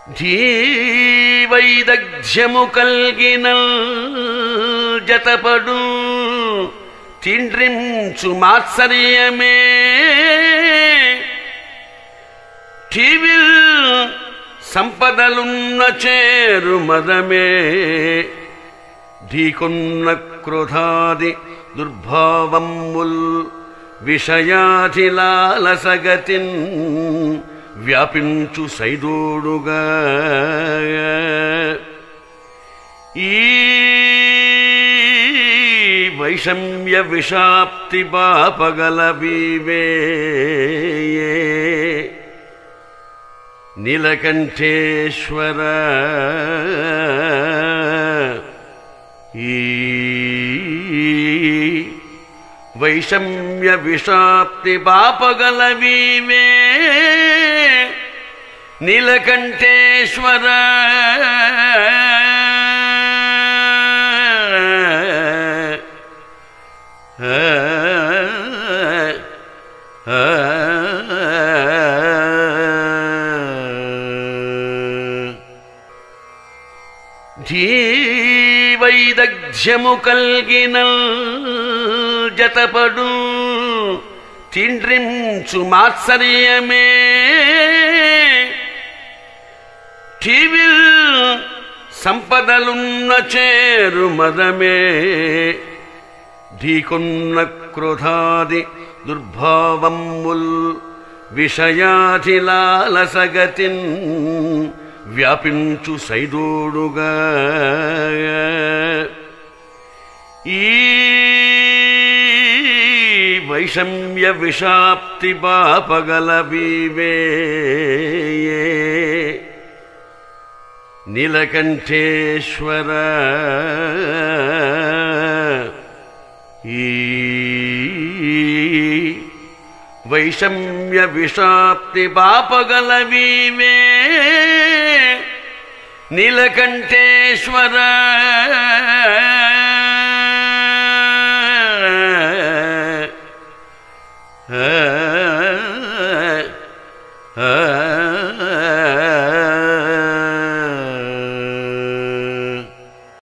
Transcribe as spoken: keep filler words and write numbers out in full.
ధీవైదగ్ధ్యము కల్గిన జతపడు తిండ్రించు మాత్సర్యమే ఠీవిల్ సంపదలున్న చేరు మదమే ఢీకొన్న క్రోధాది దుర్భావముల్ విషయాధిలాలసగతిన్ వ్యాపించు సైదోడుగా ఈ వైషమ్య విషాప్తి బాపగలవీవే నీలకంఠేశ్వర ఈ వైషమ్య విషాప్తి బాపగలవీవే నీలకంఠేశ్వర ధీవైదగ్ధ్యము కల్గిన జతపడు తిండ్రించు మాత్సర్యమే ఠీవిల్ సంపదలున్న చేరు మదమే ఢీకొన్న క్రోధాది దుర్భావముల్ విషయాధిలాలసగతిన్ వ్యాపించు సైదోడుగా ఈ వైషమ్య విషాప్తి బాపగలవీవే నీలకంఠేశ్వర ఈ వైషమ్య విషాప్తి బాపగలవీవే నీలకంఠేశ్వర ఆ